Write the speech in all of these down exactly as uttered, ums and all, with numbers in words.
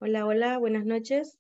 Hola, hola, buenas noches.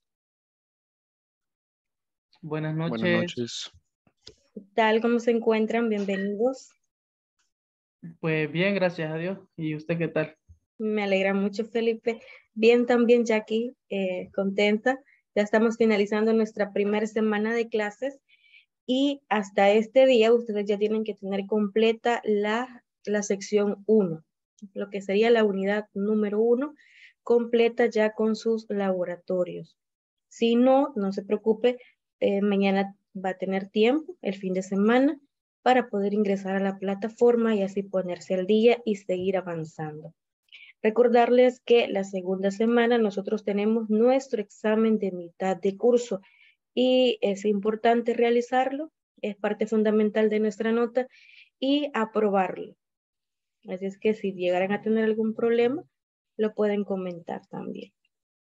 Buenas Buenas noches. noches. ¿Qué tal? ¿Cómo se encuentran? Bienvenidos. Pues bien, gracias a Dios. ¿Y usted qué tal? Me alegra mucho, Felipe. Bien también, Jackie, eh, contenta. Ya estamos finalizando nuestra primera semana de clases y hasta este día ustedes ya tienen que tener completa la, la sección uno, lo que sería la unidad número uno, completa ya con sus laboratorios. Si no, no se preocupe, eh, mañana va a tener tiempo, el fin de semana, para poder ingresar a la plataforma y así ponerse al día y seguir avanzando. Recordarles que la segunda semana nosotros tenemos nuestro examen de mitad de curso y es importante realizarlo, es parte fundamental de nuestra nota y aprobarlo. Así es que si llegaran a tener algún problema, lo pueden comentar también.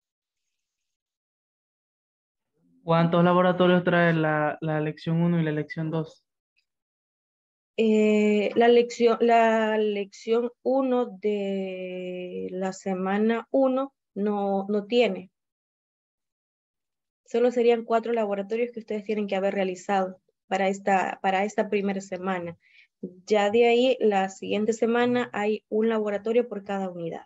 ¿Cuántos laboratorios trae la, la lección uno y la lección dos? Eh, la lección, la lección uno de la semana uno no, no tiene. Solo serían cuatro laboratorios que ustedes tienen que haber realizado para esta, para esta primera semana. Ya de ahí, la siguiente semana hay un laboratorio por cada unidad.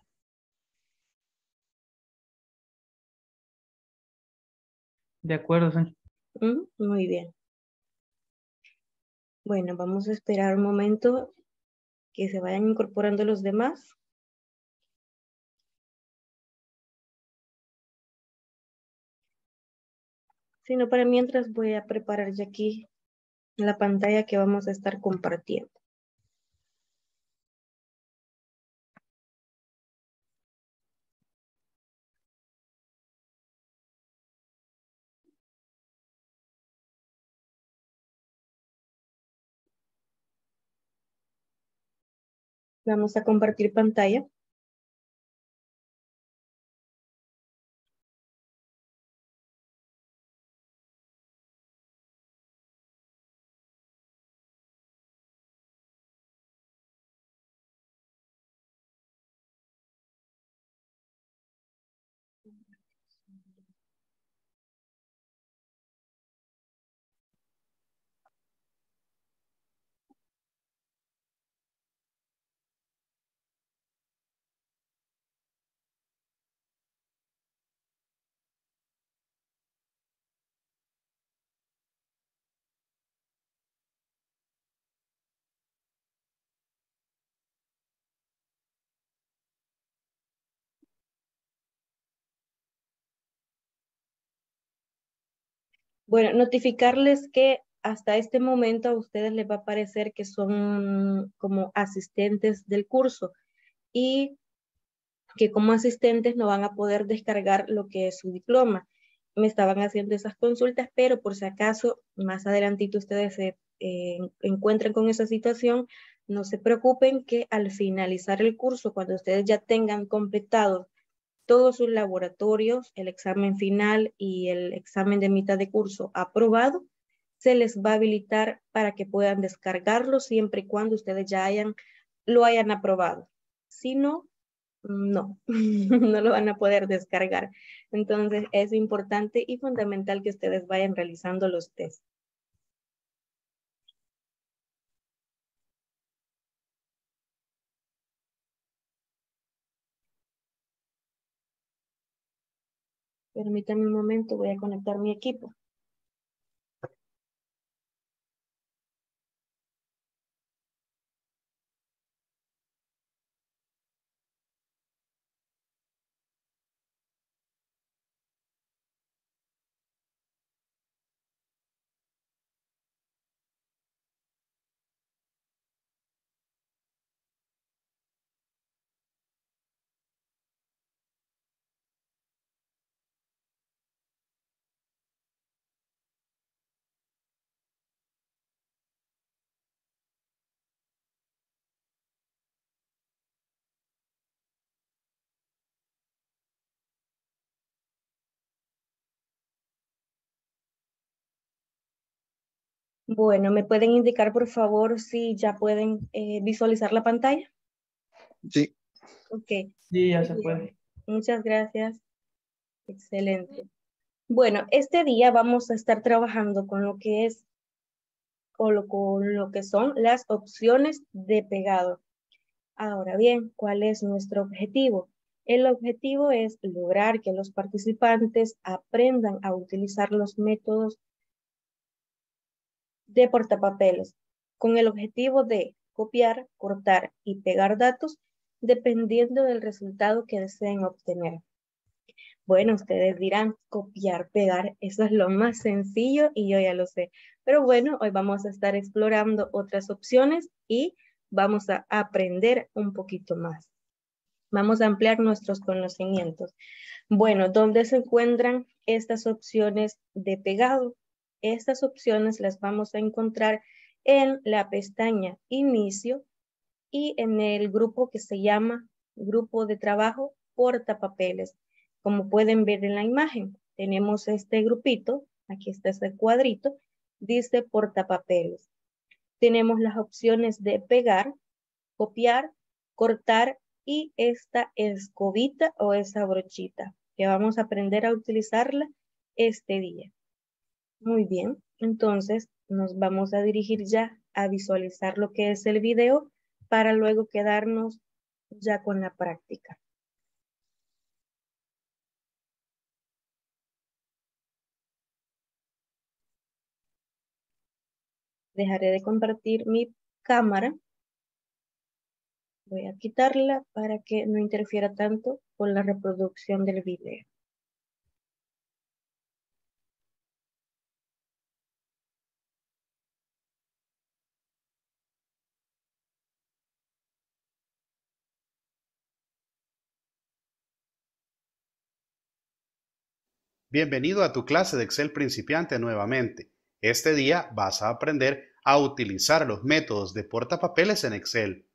De acuerdo, señor. ¿Mm? Muy bien. Bueno, vamos a esperar un momento que se vayan incorporando los demás. Si no, para mientras voy a preparar ya aquí la pantalla que vamos a estar compartiendo. Vamos a compartir pantalla. Bueno, notificarles que hasta este momento a ustedes les va a parecer que son como asistentes del curso y que como asistentes no van a poder descargar lo que es su diploma. Me estaban haciendo esas consultas, pero por si acaso más adelantito ustedes se eh, encuentran con esa situación, no se preocupen que al finalizar el curso, cuando ustedes ya tengan completado todos sus laboratorios, el examen final y el examen de mitad de curso aprobado, se les va a habilitar para que puedan descargarlo siempre y cuando ustedes ya hayan, lo hayan aprobado. Si no, no, no lo van a poder descargar. Entonces es importante y fundamental que ustedes vayan realizando los test. Permítanme un momento, voy a conectar mi equipo. Bueno, ¿me pueden indicar por favor si ya pueden eh, visualizar la pantalla? Sí. Ok. Sí, ya Muy se bien. puede. Muchas gracias. Excelente. Bueno, este día vamos a estar trabajando con lo que es, o lo, con lo que son las opciones de pegado. Ahora bien, ¿cuál es nuestro objetivo? El objetivo es lograr que los participantes aprendan a utilizar los métodos de portapapeles con el objetivo de copiar, cortar y pegar datos dependiendo del resultado que deseen obtener. Bueno, ustedes dirán, copiar, pegar, eso es lo más sencillo y yo ya lo sé. Pero bueno, hoy vamos a estar explorando otras opciones y vamos a aprender un poquito más. Vamos a ampliar nuestros conocimientos. Bueno, ¿dónde se encuentran estas opciones de pegado? Estas opciones las vamos a encontrar en la pestaña Inicio y en el grupo que se llama Grupo de Trabajo Portapapeles. Como pueden ver en la imagen, tenemos este grupito, aquí está este cuadrito, dice portapapeles. Tenemos las opciones de pegar, copiar, cortar y esta escobita o esa brochita, que vamos a aprender a utilizarla este día. Muy bien, entonces nos vamos a dirigir ya a visualizar lo que es el video para luego quedarnos ya con la práctica. Dejaré de compartir mi cámara. Voy a quitarla para que no interfiera tanto con la reproducción del video. Bienvenido a tu clase de Excel principiante nuevamente. Este día vas a aprender a utilizar los métodos de portapapeles en Excel.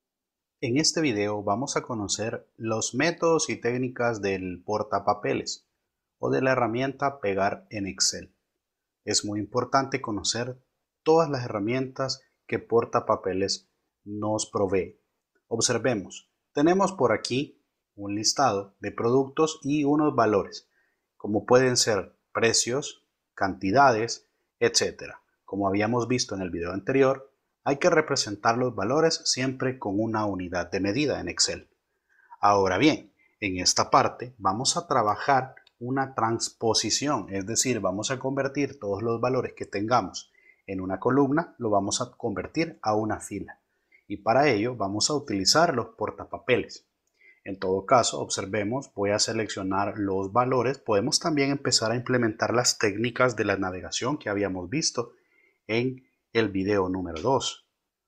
En este video vamos a conocer los métodos y técnicas del portapapeles o de la herramienta Pegar en Excel. Es muy importante conocer todas las herramientas que portapapeles nos provee. Observemos, tenemos por aquí un listado de productos y unos valores, como pueden ser precios, cantidades, etcétera. Como habíamos visto en el video anterior, hay que representar los valores siempre con una unidad de medida en Excel. Ahora bien, en esta parte vamos a trabajar una transposición, es decir, vamos a convertir todos los valores que tengamos en una columna, lo vamos a convertir a una fila. Y para ello vamos a utilizar los portapapeles. En todo caso, observemos, voy a seleccionar los valores. Podemos también empezar a implementar las técnicas de la navegación que habíamos visto en el video número dos.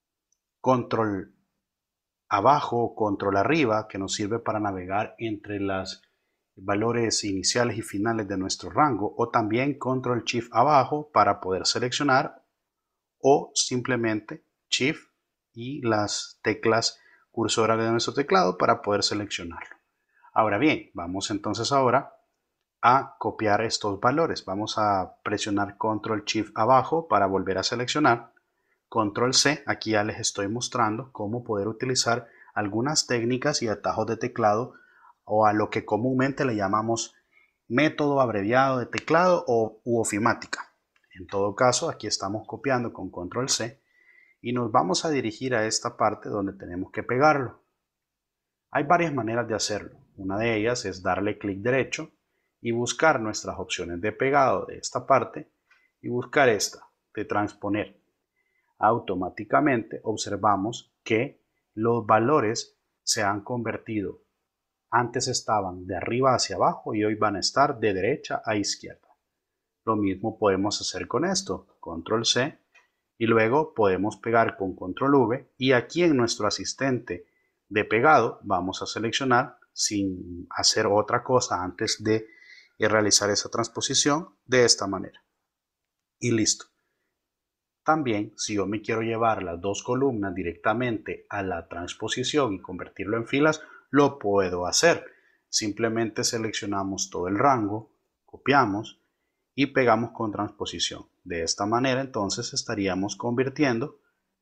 Control abajo, control arriba, que nos sirve para navegar entre los valores iniciales y finales de nuestro rango, o también control shift abajo para poder seleccionar, o simplemente shift y las teclas cursoras de nuestro teclado para poder seleccionarlo. Ahora bien, vamos entonces ahora a copiar estos valores. Vamos a presionar control shift abajo para volver a seleccionar. control C, aquí ya les estoy mostrando cómo poder utilizar algunas técnicas y atajos de teclado o a lo que comúnmente le llamamos método abreviado de teclado o u ofimática. En todo caso, aquí estamos copiando con control C y nos vamos a dirigir a esta parte donde tenemos que pegarlo. Hay varias maneras de hacerlo. Una de ellas es darle clic derecho y buscar nuestras opciones de pegado de esta parte y buscar esta de transponer. Automáticamente observamos que los valores se han convertido. Antes estaban de arriba hacia abajo y hoy van a estar de derecha a izquierda. Lo mismo podemos hacer con esto, control C, y luego podemos pegar con control V y aquí en nuestro asistente de pegado vamos a seleccionar sin hacer otra cosa antes de realizar esa transposición de esta manera. Y listo. También, si yo me quiero llevar las dos columnas directamente a la transposición y convertirlo en filas, lo puedo hacer. Simplemente seleccionamos todo el rango, copiamos y pegamos con transposición. De esta manera, entonces, estaríamos convirtiendo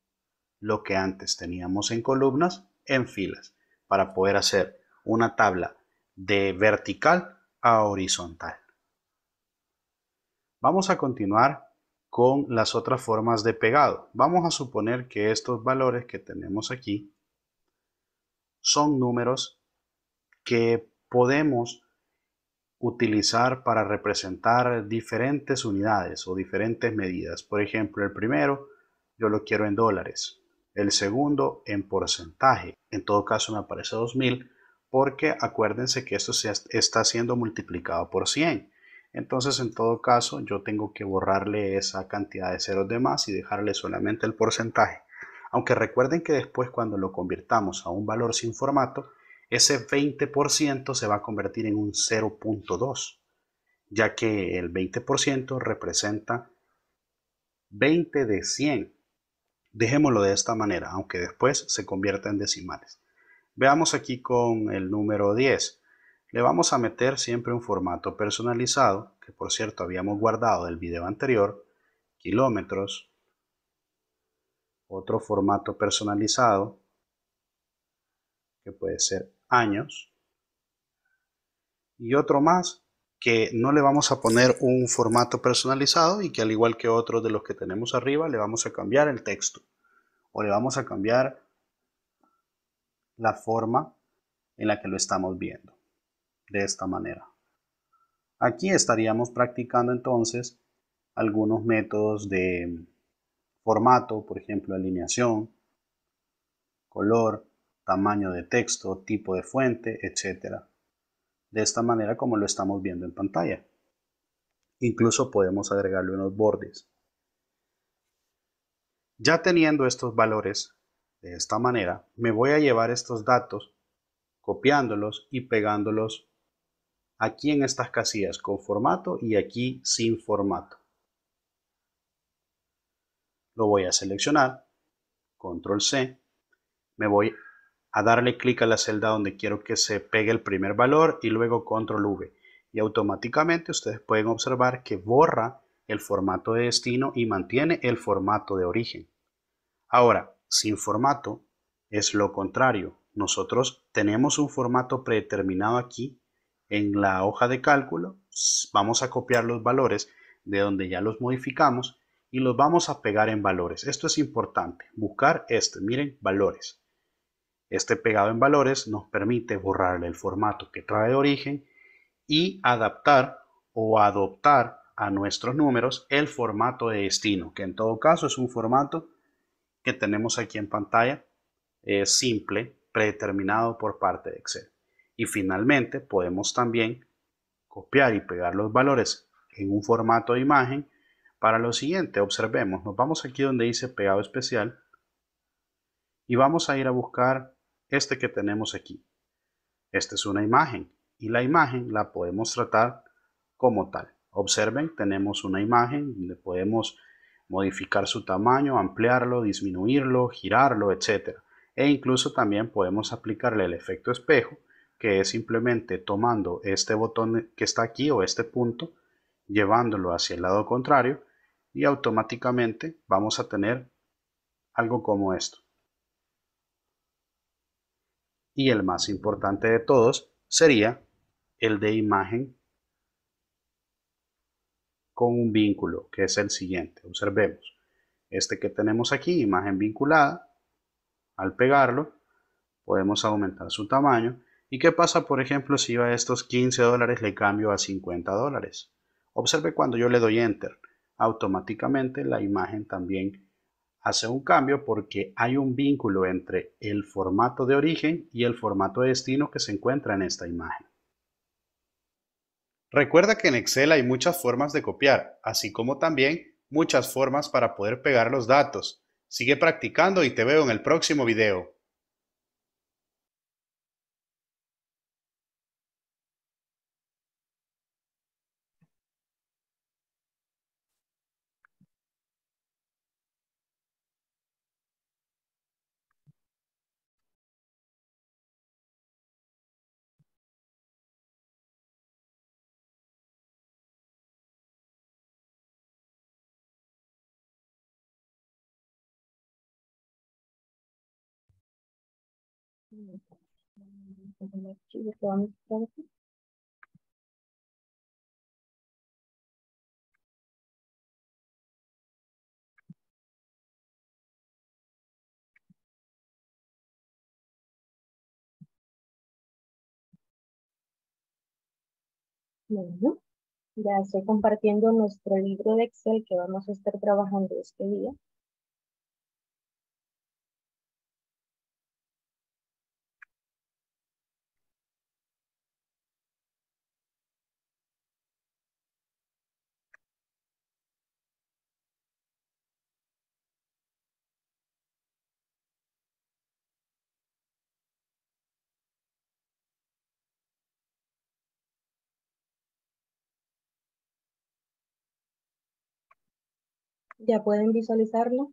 lo que antes teníamos en columnas en filas para poder hacer una tabla de vertical a horizontal. Vamos a continuar con las otras formas de pegado. Vamos a suponer que estos valores que tenemos aquí son números que podemos utilizar para representar diferentes unidades o diferentes medidas. Por ejemplo, el primero yo lo quiero en dólares, el segundo en porcentaje. En todo caso me aparece dos mil porque acuérdense que esto se está siendo multiplicado por cien. Entonces, en todo caso, yo tengo que borrarle esa cantidad de ceros de más y dejarle solamente el porcentaje. Aunque recuerden que después, cuando lo convirtamos a un valor sin formato, ese veinte por ciento se va a convertir en un cero punto dos, ya que el veinte por ciento representa veinte de cien. Dejémoslo de esta manera, aunque después se convierta en decimales. Veamos aquí con el número diez. Le vamos a meter siempre un formato personalizado, que por cierto habíamos guardado del video anterior, kilómetros, otro formato personalizado, que puede ser años, y otro más que no le vamos a poner un formato personalizado y que al igual que otros de los que tenemos arriba le vamos a cambiar el texto o le vamos a cambiar la forma en la que lo estamos viendo de esta manera. Aquí estaríamos practicando entonces algunos métodos de formato, por ejemplo alineación, color, tamaño de texto, tipo de fuente, etcétera. De esta manera como lo estamos viendo en pantalla. Incluso podemos agregarle unos bordes. Ya teniendo estos valores de esta manera, me voy a llevar estos datos copiándolos y pegándolos aquí en estas casillas con formato y aquí sin formato. Lo voy a seleccionar, control ce, me voy a darle clic a la celda donde quiero que se pegue el primer valor y luego control ve. Y automáticamente ustedes pueden observar que borra el formato de destino y mantiene el formato de origen. Ahora, sin formato es lo contrario. Nosotros tenemos un formato predeterminado aquí en la hoja de cálculo. Vamos a copiar los valores de donde ya los modificamos y los vamos a pegar en valores. Esto es importante, buscar este, miren, valores. Este pegado en valores nos permite borrarle el formato que trae de origen y adaptar o adoptar a nuestros números el formato de destino, que en todo caso es un formato que tenemos aquí en pantalla, es simple, predeterminado por parte de Excel. Y finalmente podemos también copiar y pegar los valores en un formato de imagen para lo siguiente. Observemos, nos vamos aquí donde dice pegado especial y vamos a ir a buscar este que tenemos aquí. Esta es una imagen y la imagen la podemos tratar como tal. Observen, tenemos una imagen, le podemos modificar su tamaño, ampliarlo, disminuirlo, girarlo, etcétera. E incluso también podemos aplicarle el efecto espejo, que es simplemente tomando este botón que está aquí o este punto, llevándolo hacia el lado contrario y automáticamente vamos a tener algo como esto. Y el más importante de todos sería el de imagen con un vínculo, que es el siguiente. Observemos, este que tenemos aquí, imagen vinculada, al pegarlo podemos aumentar su tamaño. ¿Y qué pasa, por ejemplo, si a estos quince dólares le cambio a cincuenta dólares? Observe cuando yo le doy enter, automáticamente la imagen también hace un cambio porque hay un vínculo entre el formato de origen y el formato de destino que se encuentra en esta imagen. Recuerda que en Excel hay muchas formas de copiar, así como también muchas formas para poder pegar los datos. Sigue practicando y te veo en el próximo video. El archivo que vamos a usar aquí. Bueno, ya estoy compartiendo nuestro libro de Excel que vamos a estar trabajando este día. ¿Ya pueden visualizarlo?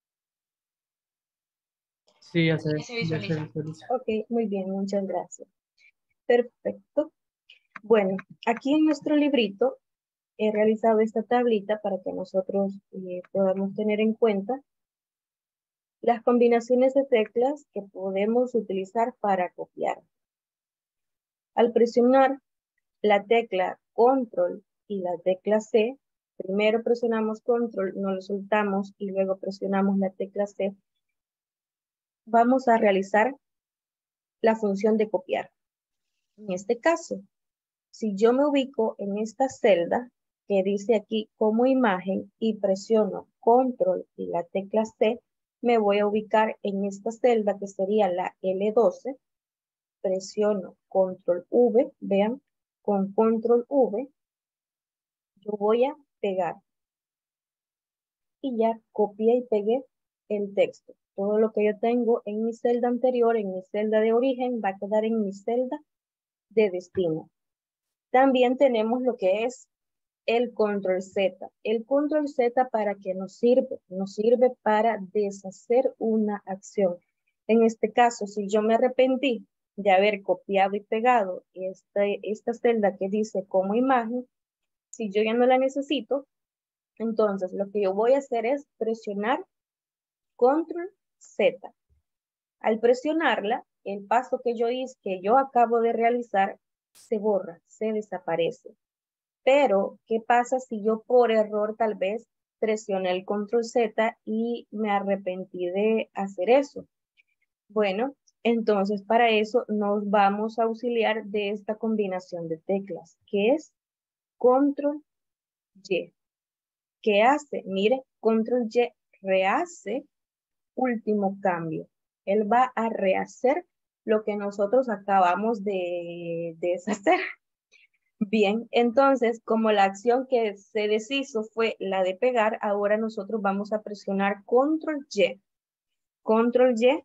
Sí, ya se, Se ya se visualiza. visualiza. Ok, muy bien, muchas gracias. Perfecto. Bueno, aquí en nuestro librito he realizado esta tablita para que nosotros eh, podamos tener en cuenta las combinaciones de teclas que podemos utilizar para copiar. Al presionar la tecla Control y la tecla C, primero presionamos Control, no lo soltamos y luego presionamos la tecla C, vamos a realizar la función de copiar. En este caso, si yo me ubico en esta celda que dice aquí como imagen y presiono Control y la tecla C, me voy a ubicar en esta celda que sería la L doce, presiono Control V, vean, con Control V, yo voy a pegar y ya copié y pegué el texto. Todo lo que yo tengo en mi celda anterior, en mi celda de origen, va a quedar en mi celda de destino. También tenemos lo que es el control Z. El control Z, ¿para qué nos sirve? Nos sirve para deshacer una acción. En este caso, si yo me arrepentí de haber copiado y pegado esta, esta celda que dice como imagen, si yo ya no la necesito, entonces lo que yo voy a hacer es presionar control Z. Al presionarla, el paso que yo hice, que yo acabo de realizar, se borra, se desaparece. Pero, ¿qué pasa si yo por error tal vez presioné el control Z y me arrepentí de hacer eso? Bueno, entonces para eso nos vamos a auxiliar de esta combinación de teclas, que es control Y. ¿Qué hace? Mire, control Y rehace último cambio. Él va a rehacer lo que nosotros acabamos de deshacer. Bien, entonces, como la acción que se deshizo fue la de pegar, ahora nosotros vamos a presionar control Y. Control Y.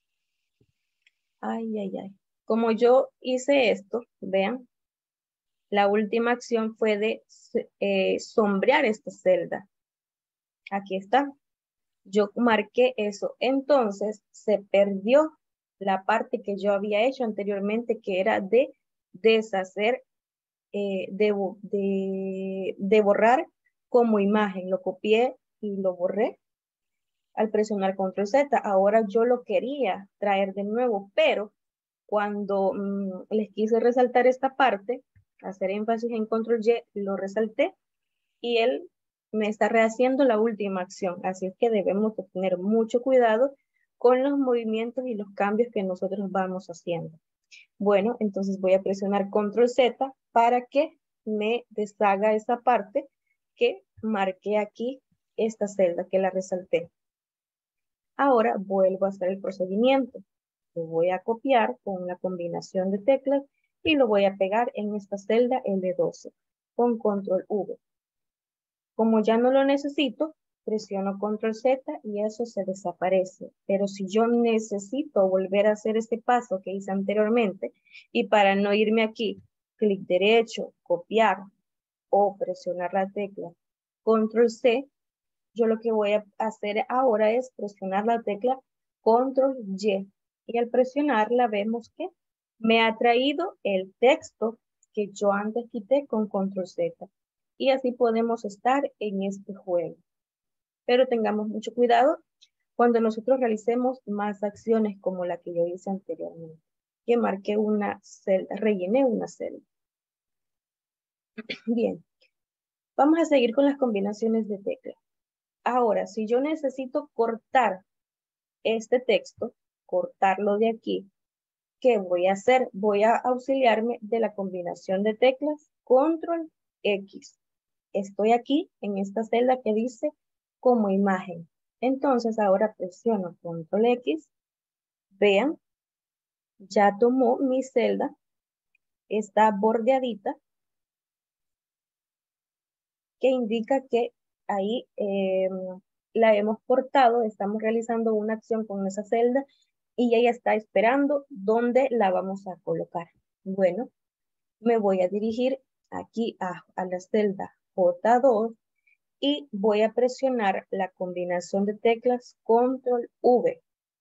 Ay, ay, ay. Como yo hice esto, vean, la última acción fue de eh, sombrear esta celda. Aquí está. Yo marqué eso. Entonces, se perdió la parte que yo había hecho anteriormente, que era de deshacer, eh, de, de, de borrar como imagen. Lo copié y lo borré al presionar control Z. Ahora yo lo quería traer de nuevo, pero cuando mmm, les quise resaltar esta parte, hacer énfasis en control Y, lo resalté y él me está rehaciendo la última acción. Así es que debemos de tener mucho cuidado con los movimientos y los cambios que nosotros vamos haciendo. Bueno, entonces voy a presionar control Z para que me deshaga esa parte que marqué aquí, esta celda que la resalté. Ahora vuelvo a hacer el procedimiento. Lo voy a copiar con la combinación de teclas y lo voy a pegar en esta celda L doce con control V. Como ya no lo necesito, presiono control Z y eso se desaparece. Pero si yo necesito volver a hacer este paso que hice anteriormente y para no irme aquí, clic derecho, copiar o presionar la tecla control C, yo lo que voy a hacer ahora es presionar la tecla control Y. Y al presionarla vemos que me ha traído el texto que yo antes quité con control Z. Y así podemos estar en este juego. Pero tengamos mucho cuidado cuando nosotros realicemos más acciones como la que yo hice anteriormente. Que marqué una celda, rellené una celda. Bien, vamos a seguir con las combinaciones de teclas. Ahora, si yo necesito cortar este texto, cortarlo de aquí, ¿qué voy a hacer? Voy a auxiliarme de la combinación de teclas control X. Estoy aquí en esta celda que dice como imagen. Entonces ahora presiono control X. Vean, ya tomó mi celda. Está bordeadita. Que indica que ahí eh, la hemos cortado. Estamos realizando una acción con esa celda. Y ella está esperando dónde la vamos a colocar. Bueno, me voy a dirigir aquí a, a la celda J dos y voy a presionar la combinación de teclas control V.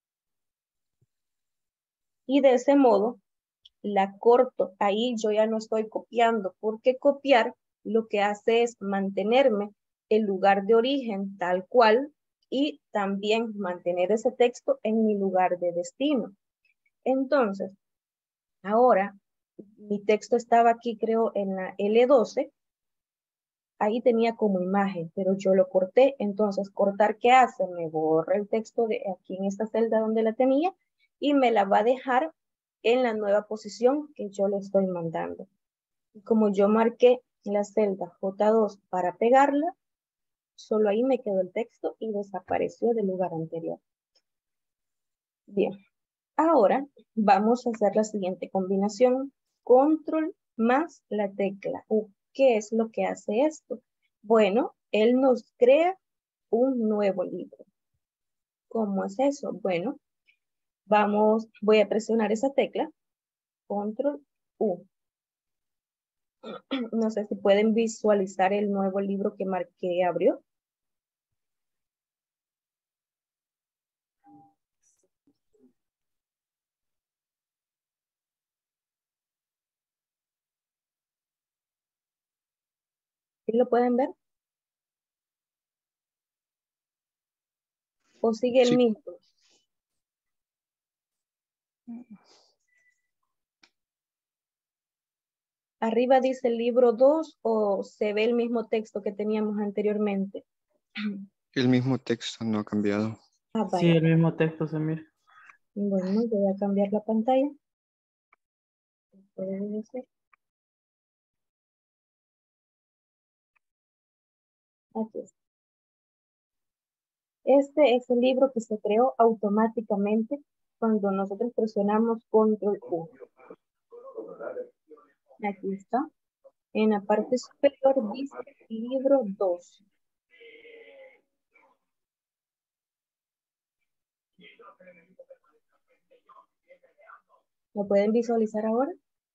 Y de ese modo la corto. Ahí yo ya no estoy copiando, porque copiar lo que hace es mantenerme el lugar de origen tal cual y también mantener ese texto en mi lugar de destino. Entonces, ahora mi texto estaba aquí, creo, en la L doce. Ahí tenía como imagen, pero yo lo corté. Entonces, cortar, ¿qué hace? Me borra el texto de aquí en esta celda donde la tenía y me la va a dejar en la nueva posición que yo le estoy mandando. Y como yo marqué la celda J dos para pegarla, solo ahí me quedó el texto y desapareció del lugar anterior. Bien, ahora vamos a hacer la siguiente combinación. Control más la tecla U. ¿Qué es lo que hace esto? Bueno, él nos crea un nuevo libro. ¿Cómo es eso? Bueno, vamos, voy a presionar esa tecla. Control U. No sé si pueden visualizar el nuevo libro que marqué abrió. ¿Sí lo pueden ver? ¿O sigue el Sí. mismo? Arriba dice el libro dos o se ve el mismo texto que teníamos anteriormente. El mismo texto no ha cambiado. Ah, Sí, vaya. el mismo texto se mira. Bueno, voy a cambiar la pantalla. Puede decir. Aquí está. Este es el libro que se creó automáticamente cuando nosotros presionamos control U. Aquí está. En la parte superior dice libro dos. ¿Lo pueden visualizar ahora?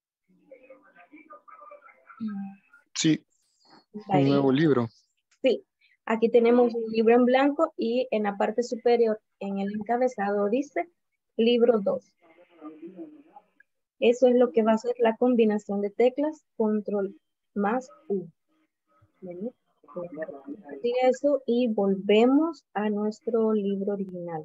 Sí, Vale. un nuevo libro. Sí, aquí tenemos un libro en blanco y en la parte superior, en el encabezado, dice libro dos. Eso es lo que va a ser la combinación de teclas, control más U. ¿Vale? Sigue eso y volvemos a nuestro libro original.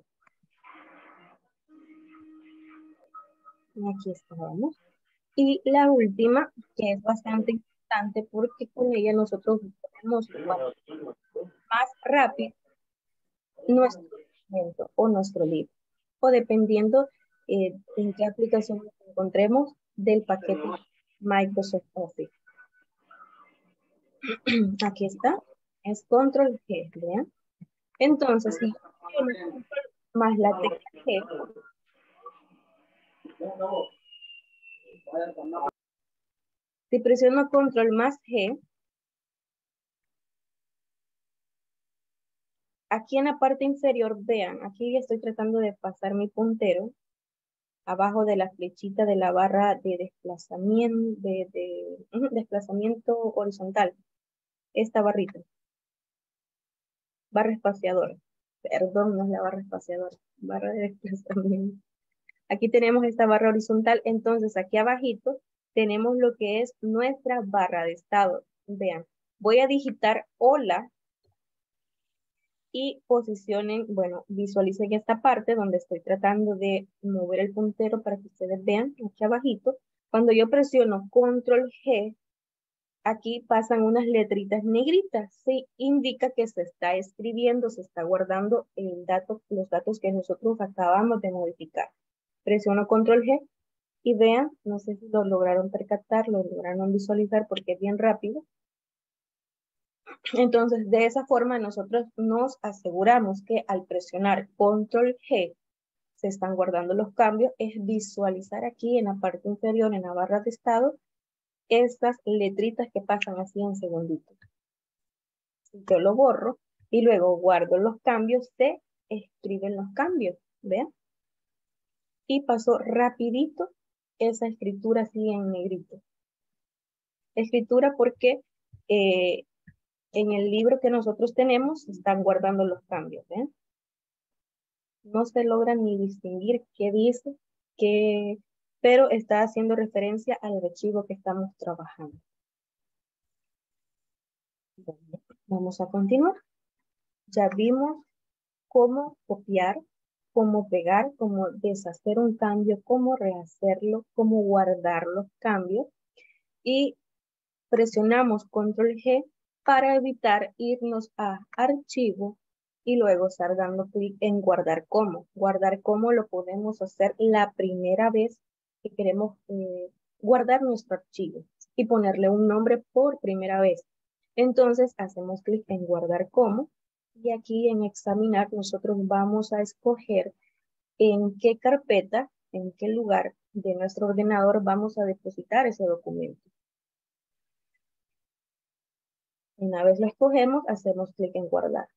Aquí estábamos. Y la última, que es bastante importante porque con ella nosotros podemos más rápido nuestro documento o nuestro libro. O dependiendo eh, en qué aplicación nos encontremos del paquete Microsoft Office. Aquí está. Es control G, ¿vean? Entonces, si yo presiono control más la tecla G, si presiono control más G, aquí en la parte inferior, vean, aquí estoy tratando de pasar mi puntero abajo de la flechita de la barra de desplazamiento, de, de, uh, desplazamiento horizontal. Esta barrita. Barra espaciadora. Perdón, no es la barra espaciadora. Barra de desplazamiento. Aquí tenemos esta barra horizontal. Entonces, aquí abajito tenemos lo que es nuestra barra de estado. Vean, voy a digitar hola y posicionen, bueno, visualicen esta parte donde estoy tratando de mover el puntero para que ustedes vean aquí abajito. Cuando yo presiono control G, aquí pasan unas letritas negritas. Sí, indica que se está escribiendo, se está guardando el dato, los datos que nosotros acabamos de modificar. Presiono control G Y vean, no sé si lo lograron percatar, lo lograron visualizar porque es bien rápido. Entonces, de esa forma nosotros nos aseguramos que al presionar control G se están guardando los cambios, es visualizar aquí en la parte inferior, en la barra de estado, estas letritas que pasan así en segunditos. Yo lo borro y luego guardo los cambios, se escriben los cambios, ¿vean? Y pasó rapidito esa escritura así en negrito. Escritura porque eh, en el libro que nosotros tenemos están guardando los cambios, ¿ven? No se logra ni distinguir qué dice, qué, pero está haciendo referencia al archivo que estamos trabajando. Bueno, vamos a continuar. Ya vimos cómo copiar, cómo pegar, cómo deshacer un cambio, cómo rehacerlo, cómo guardar los cambios. Y presionamos control G para evitar irnos a archivo y luego estar dando clic en guardar como. Guardar como lo podemos hacer la primera vez que queremos eh, guardar nuestro archivo y ponerle un nombre por primera vez. Entonces hacemos clic en guardar como y aquí en examinar nosotros vamos a escoger en qué carpeta, en qué lugar de nuestro ordenador vamos a depositar ese documento. Una vez lo escogemos, hacemos clic en guardar.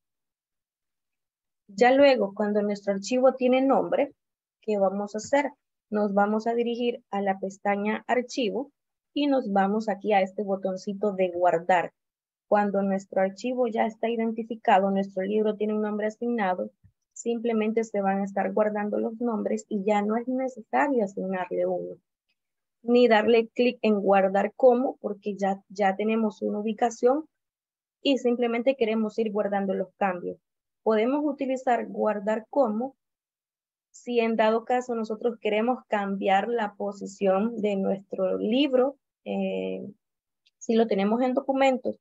Ya luego, cuando nuestro archivo tiene nombre, ¿qué vamos a hacer? Nos vamos a dirigir a la pestaña Archivo y nos vamos aquí a este botoncito de guardar. Cuando nuestro archivo ya está identificado, nuestro libro tiene un nombre asignado, simplemente se van a estar guardando los nombres y ya no es necesario asignarle uno. Ni darle clic en guardar como, porque ya, ya tenemos una ubicación y simplemente queremos ir guardando los cambios. Podemos utilizar guardar como si en dado caso nosotros queremos cambiar la posición de nuestro libro, eh, si lo tenemos en documentos,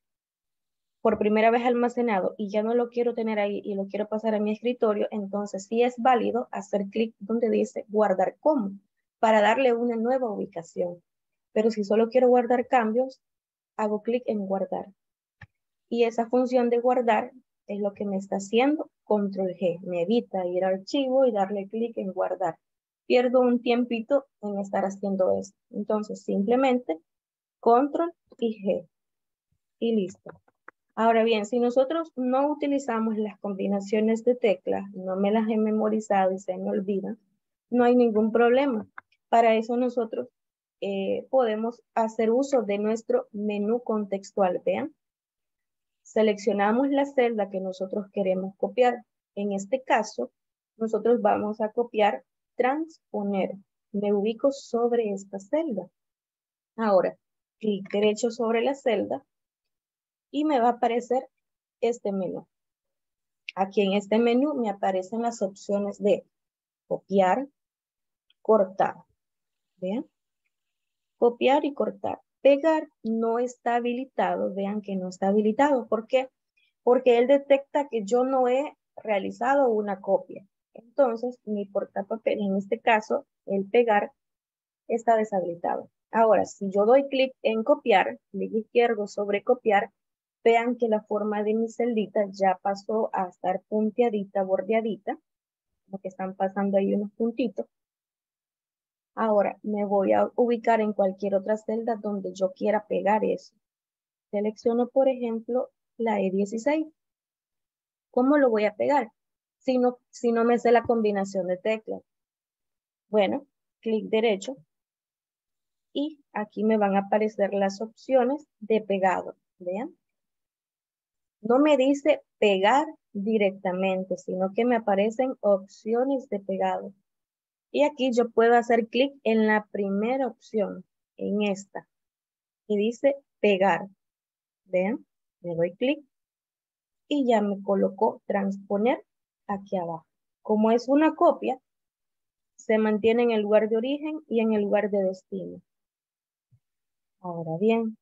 por primera vez almacenado y ya no lo quiero tener ahí y lo quiero pasar a mi escritorio, entonces sí es válido hacer clic donde dice guardar como para darle una nueva ubicación. Pero si solo quiero guardar cambios, hago clic en guardar. Y esa función de guardar es lo que me está haciendo control G. Me evita ir a archivo y darle clic en guardar. Pierdo un tiempito en estar haciendo esto. Entonces simplemente control y G. Y listo. Ahora bien, si nosotros no utilizamos las combinaciones de teclas, no me las he memorizado y se me olvidan, no hay ningún problema. Para eso nosotros eh, podemos hacer uso de nuestro menú contextual. Vean. Seleccionamos la celda que nosotros queremos copiar. En este caso, nosotros vamos a copiar, transponer. Me ubico sobre esta celda. Ahora, clic derecho sobre la celda y me va a aparecer este menú. Aquí en este menú me aparecen las opciones de copiar, cortar. ¿Vean? Copiar y cortar. Pegar no está habilitado. Vean que no está habilitado. ¿Por qué? Porque él detecta que yo no he realizado una copia. Entonces, mi portapapel, en este caso, el pegar, está deshabilitado. Ahora, si yo doy clic en copiar, clic izquierdo sobre copiar, vean que la forma de mi celdita ya pasó a estar punteadita, bordeadita, como que están pasando ahí unos puntitos. Ahora me voy a ubicar en cualquier otra celda donde yo quiera pegar eso. Selecciono, por ejemplo, la E dieciséis. ¿Cómo lo voy a pegar? Si no, si no me sé la combinación de teclas. Bueno, clic derecho. Y aquí me van a aparecer las opciones de pegado. Vean. No me dice pegar directamente, sino que me aparecen opciones de pegado. Y aquí yo puedo hacer clic en la primera opción, en esta, y dice pegar. Vean, le doy clic y ya me colocó transponer aquí abajo. Como es una copia, se mantiene en el lugar de origen y en el lugar de destino. Ahora bien,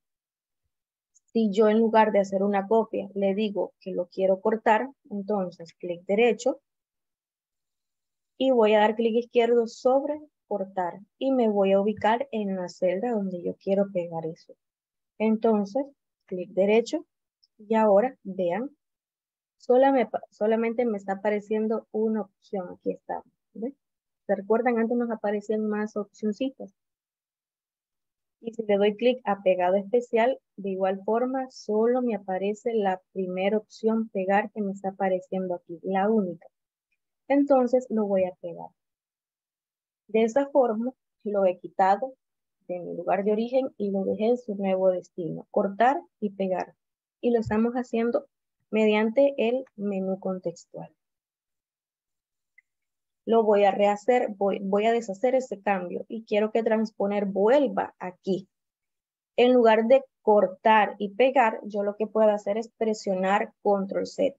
si yo en lugar de hacer una copia le digo que lo quiero cortar, entonces clic derecho y voy a dar clic izquierdo sobre cortar y me voy a ubicar en la celda donde yo quiero pegar eso. Entonces, clic derecho y ahora vean, sola me, solamente me está apareciendo una opción. Aquí está. ¿Ven? ¿Se recuerdan? Antes nos aparecían más opcioncitas. Y si le doy clic a pegado especial, de igual forma, solo me aparece la primera opción pegar que me está apareciendo aquí, la única. Entonces lo voy a pegar. De esa forma, lo he quitado de mi lugar de origen y lo dejé en su nuevo destino. Cortar y pegar. Y lo estamos haciendo mediante el menú contextual. Lo voy a rehacer, voy, voy a deshacer ese cambio y quiero que transponer vuelva aquí. En lugar de cortar y pegar, yo lo que puedo hacer es presionar control Z.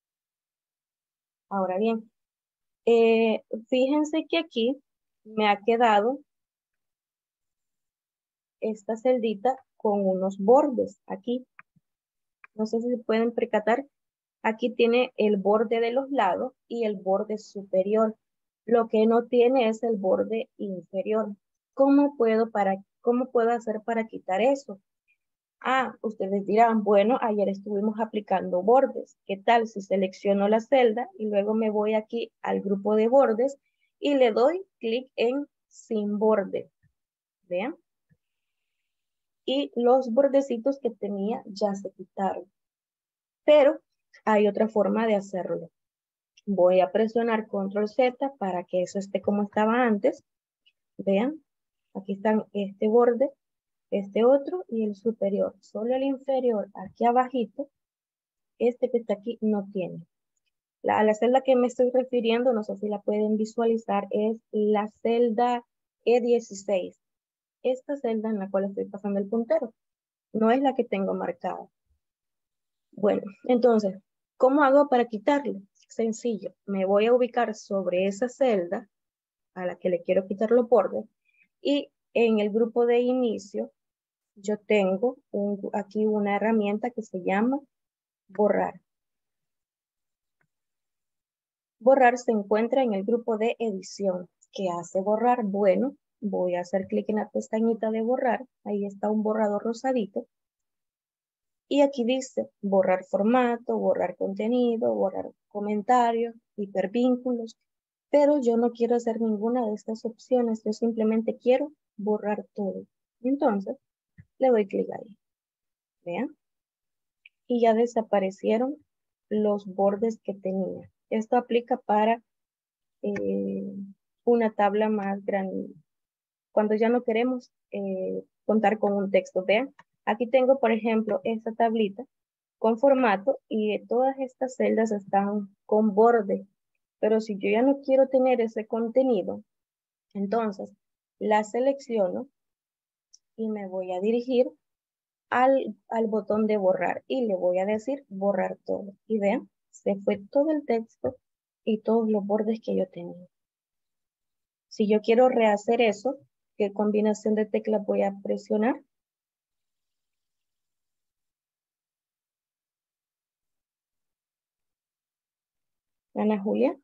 Ahora bien, eh, fíjense que aquí me ha quedado esta celdita con unos bordes aquí. No sé si se pueden percatar. Aquí tiene el borde de los lados y el borde superior. Lo que no tiene es el borde inferior. ¿Cómo puedo, para, cómo puedo hacer para quitar eso? Ah, ustedes dirán, bueno, ayer estuvimos aplicando bordes. ¿Qué tal si selecciono la celda y luego me voy aquí al grupo de bordes y le doy clic en sin borde? Vean. Y los bordecitos que tenía ya se quitaron. Pero hay otra forma de hacerlo. Voy a presionar control Z para que eso esté como estaba antes. Vean, aquí están este borde, este otro y el superior. Solo el inferior aquí abajito, este que está aquí no tiene. La, la celda que me estoy refiriendo, no sé si la pueden visualizar, es la celda E dieciséis. Esta celda en la cual estoy pasando el puntero. No es la que tengo marcada. Bueno, entonces, ¿cómo hago para quitarlo? Sencillo, me voy a ubicar sobre esa celda a la que le quiero quitar los bordes y en el grupo de inicio yo tengo un, aquí una herramienta que se llama borrar. Borrar se encuentra en el grupo de edición. ¿Qué hace borrar? Bueno, voy a hacer clic en la pestañita de borrar. Ahí está un borrador rosadito. Y aquí dice borrar formato, borrar contenido, borrar comentarios, hipervínculos. Pero yo no quiero hacer ninguna de estas opciones. Yo simplemente quiero borrar todo. Entonces, le doy clic ahí. Vean. Y ya desaparecieron los bordes que tenía. Esto aplica para eh, una tabla más grande. Cuando ya no queremos eh, contar con un texto. Vean, aquí tengo, por ejemplo, esta tablita con formato y todas estas celdas están con borde. Pero si yo ya no quiero tener ese contenido, entonces la selecciono y me voy a dirigir al, al botón de borrar y le voy a decir borrar todo. Y vean, se fue todo el texto y todos los bordes que yo tenía. Si yo quiero rehacer eso, ¿qué combinación de teclas voy a presionar? Ana Julia.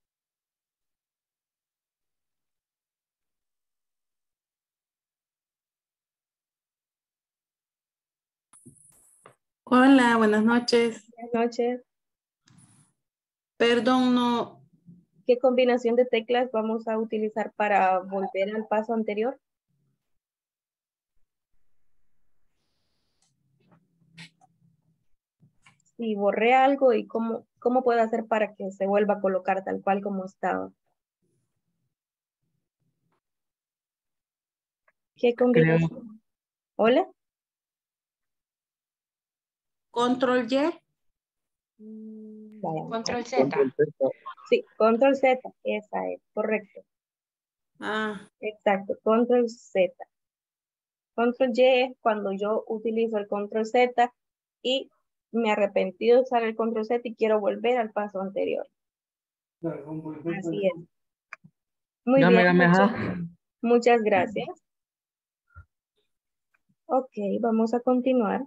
Hola, buenas noches. Buenas noches. Perdón, no. ¿Qué combinación de teclas vamos a utilizar para volver al paso anterior? Si borré algo y cómo, cómo puedo hacer para que se vuelva a colocar tal cual como estaba. ¿Qué combinación? Creo, ¿Hola? Control Y. Vaya. Control Z. Control Z. Sí, control Z, esa es, correcto. Ah, Exacto, control Z. Control Y es cuando yo utilizo el control Z y me arrepentí de usar el control Z y quiero volver al paso anterior. Así es. Muy game, bien, game, muchas, ajá. muchas gracias. Ok, vamos a continuar.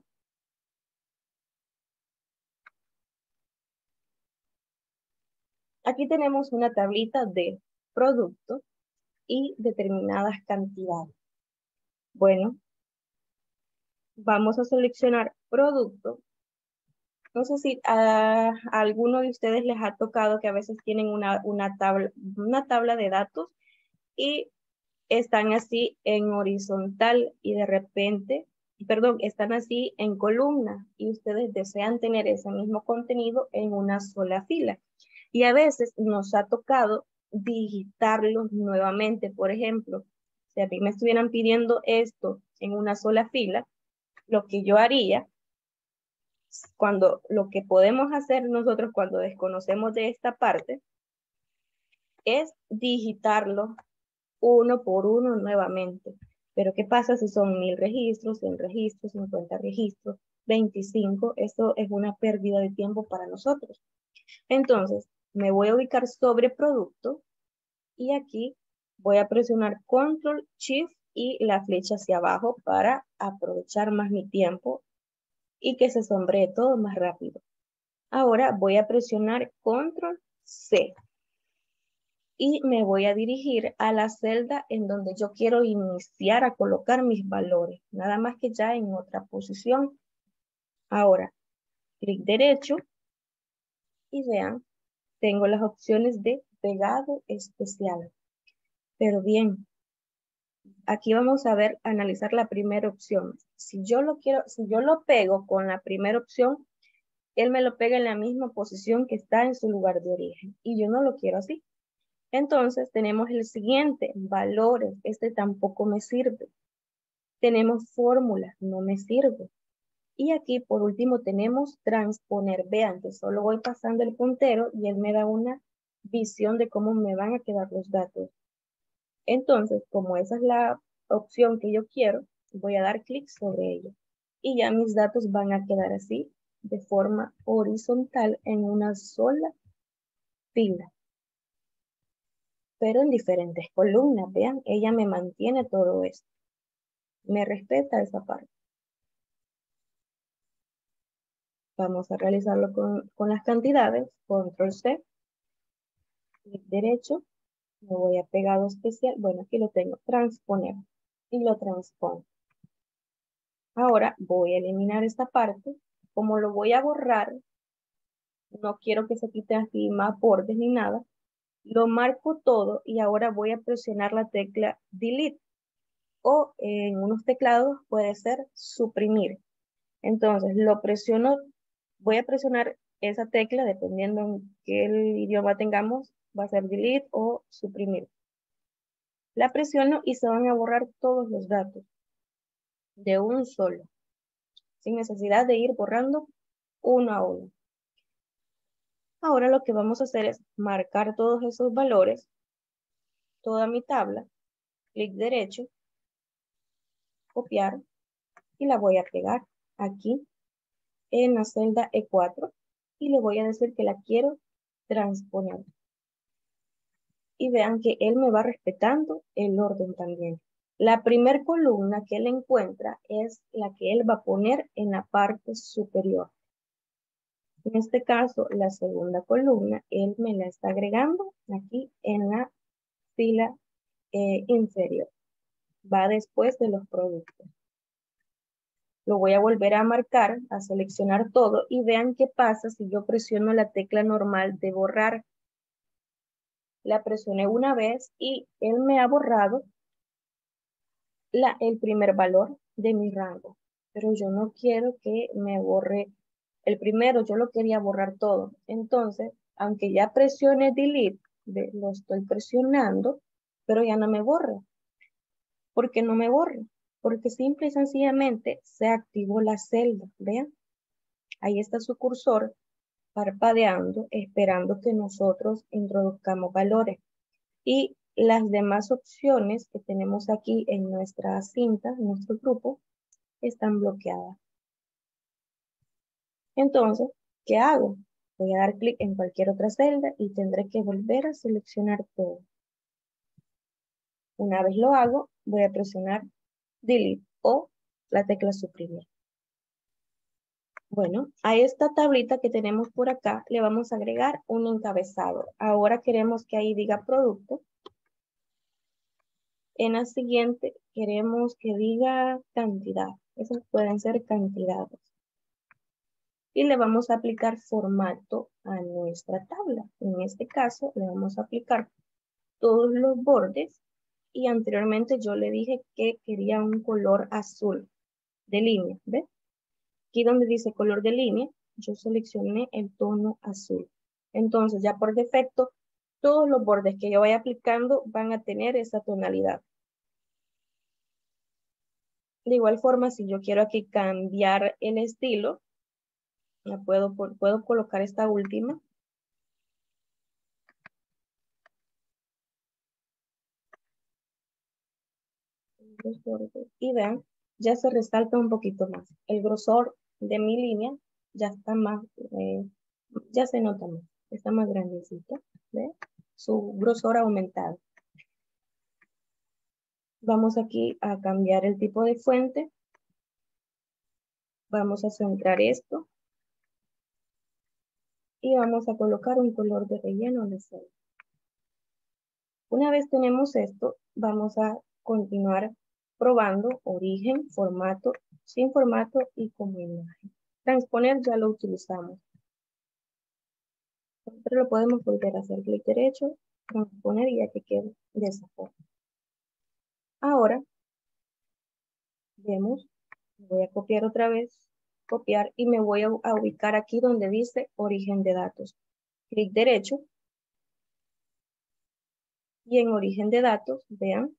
Aquí tenemos una tablita de producto y determinadas cantidades. Bueno, vamos a seleccionar producto. No sé si a, a alguno de ustedes les ha tocado que a veces tienen una, una, tabla, una tabla de datos y están así en horizontal y de repente, perdón, están así en columna y ustedes desean tener ese mismo contenido en una sola fila. Y a veces nos ha tocado digitarlos nuevamente. Por ejemplo, si a mí me estuvieran pidiendo esto en una sola fila, lo que yo haría, cuando lo que podemos hacer nosotros cuando desconocemos de esta parte, es digitarlo uno por uno nuevamente. Pero ¿qué pasa si son mil registros, cien registros, cincuenta registros, veinticinco? Eso es una pérdida de tiempo para nosotros. Entonces, me voy a ubicar sobre producto y aquí voy a presionar control shift y la flecha hacia abajo para aprovechar más mi tiempo y que se sombree todo más rápido. Ahora voy a presionar control C y me voy a dirigir a la celda en donde yo quiero iniciar a colocar mis valores, nada más que ya en otra posición. Ahora, clic derecho y vean, tengo las opciones de pegado especial. Pero bien, aquí vamos a ver, analizar la primera opción. Si yo lo quiero, si yo lo pego con la primera opción, él me lo pega en la misma posición que está en su lugar de origen. Y yo no lo quiero así. Entonces tenemos el siguiente, valores. Este tampoco me sirve. Tenemos fórmulas, no me sirve. Y aquí por último tenemos transponer. Vean que solo voy pasando el puntero y él me da una visión de cómo me van a quedar los datos. Entonces, como esa es la opción que yo quiero, voy a dar clic sobre ella. Y ya mis datos van a quedar así, de forma horizontal, en una sola fila. Pero en diferentes columnas, vean, ella me mantiene todo esto. Me respeta esa parte. Vamos a realizarlo con, con las cantidades. Control C. Clic derecho. Me voy a pegado especial. Bueno, aquí lo tengo. Transponer. Y lo transpongo. Ahora voy a eliminar esta parte. Como lo voy a borrar, no quiero que se quite así más bordes ni nada. Lo marco todo y ahora voy a presionar la tecla Delete. O en unos teclados puede ser suprimir. Entonces lo presiono, voy a presionar esa tecla dependiendo en qué idioma tengamos, va a ser Delete o suprimir. La presiono y se van a borrar todos los datos de un solo, sin necesidad de ir borrando uno a uno. Ahora lo que vamos a hacer es marcar todos esos valores, toda mi tabla, clic derecho, copiar y la voy a pegar aquí en la celda E cuatro y le voy a decir que la quiero transponer. Y vean que él me va respetando el orden también. La primera columna que él encuentra es la que él va a poner en la parte superior. En este caso, la segunda columna, él me la está agregando aquí en la fila eh, inferior. Va después de los productos. Lo voy a volver a marcar, a seleccionar todo y vean qué pasa si yo presiono la tecla normal de borrar. La presioné una vez y él me ha borrado la, el primer valor de mi rango. Pero yo no quiero que me borre el primero, yo lo quería borrar todo. Entonces, aunque ya presione Delete, de, lo estoy presionando, pero ya no me borra. ¿Por qué no me borra? Porque simple y sencillamente se activó la celda. Vean, ahí está su cursor parpadeando, esperando que nosotros introduzcamos valores. Y las demás opciones que tenemos aquí en nuestra cinta, en nuestro grupo, están bloqueadas. Entonces, ¿qué hago? Voy a dar clic en cualquier otra celda y tendré que volver a seleccionar todo. Una vez lo hago, voy a presionar Delete o la tecla suprimir. Bueno, a esta tablita que tenemos por acá le vamos a agregar un encabezado. Ahora queremos que ahí diga producto. En la siguiente queremos que diga cantidad. Esas pueden ser cantidades. Y le vamos a aplicar formato a nuestra tabla. En este caso le vamos a aplicar todos los bordes y anteriormente yo le dije que quería un color azul de línea. ¿Ves? Aquí donde dice color de línea, yo seleccioné el tono azul. Entonces ya por defecto, todos los bordes que yo vaya aplicando van a tener esa tonalidad. De igual forma, si yo quiero aquí cambiar el estilo, la puedo, puedo colocar esta última. Y vean, ya se resalta un poquito más. El grosor de mi línea ya está más, eh, ya se nota más. Está más grandecita. ¿Ve? Su grosor aumentado. Vamos aquí a cambiar el tipo de fuente. Vamos a centrar esto. Y vamos a colocar un color de relleno de celda. Una vez tenemos esto, vamos a continuar probando origen, formato, sin formato y como imagen. Transponer ya lo utilizamos. Nosotros lo podemos volver a hacer clic derecho, transponer y ya que quede de esa forma. Ahora, vemos, voy a copiar otra vez, copiar y me voy a, a ubicar aquí donde dice origen de datos. Clic derecho. Y en origen de datos, vean,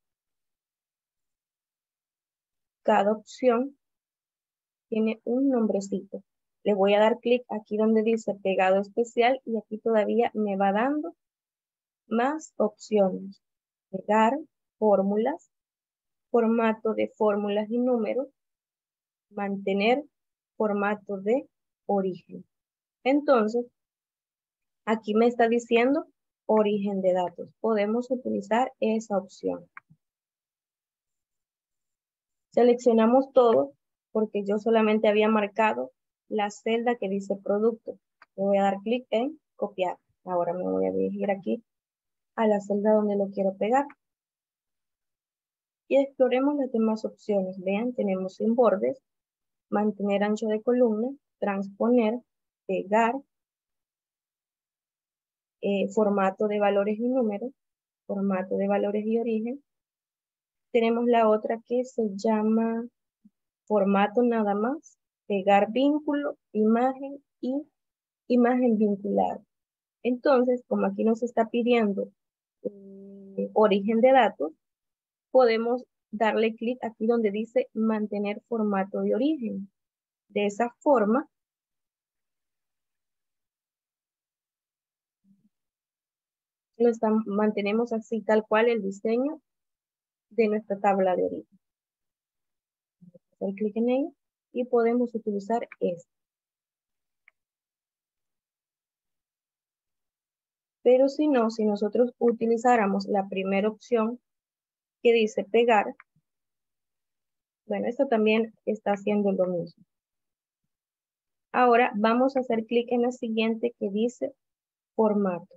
cada opción tiene un nombrecito. Le voy a dar clic aquí donde dice pegado especial y aquí todavía me va dando más opciones. Pegar, fórmulas, formato de fórmulas y números, mantener formato de origen. Entonces, aquí me está diciendo origen de datos. Podemos utilizar esa opción. Seleccionamos todo porque yo solamente había marcado la celda que dice producto. Le voy a dar clic en copiar. Ahora me voy a dirigir aquí a la celda donde lo quiero pegar. Y exploremos las demás opciones. Vean, tenemos sin bordes, mantener ancho de columna, transponer, pegar, eh, formato de valores y números, formato de valores y origen. Tenemos la otra que se llama formato nada más, pegar vínculo, imagen y imagen vinculada. Entonces, como aquí nos está pidiendo eh, origen de datos, podemos darle clic aquí donde dice mantener formato de origen. De esa forma, lo estamos, mantenemos así tal cual el diseño de nuestra tabla de origen. Hacer clic en ella y podemos utilizar esto. Pero si no, si nosotros utilizáramos la primera opción que dice pegar, bueno, esto también está haciendo lo mismo. Ahora vamos a hacer clic en la siguiente que dice formato.